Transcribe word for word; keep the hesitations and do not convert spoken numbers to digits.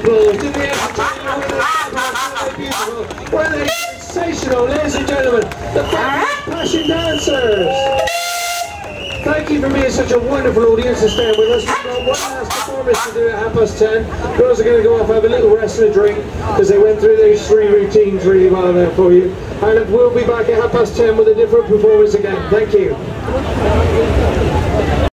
applause. Did they have beautiful? Were they sensational, ladies and gentlemen? The Passion Dancers. Thank you for being such a wonderful audience and staying with us. We've got one last performance to do at half past ten. Girls are going to go off, have a little rest and a drink, because they went through those three routines really well there for you. And we'll be back at half past ten with a different performance again. Thank you.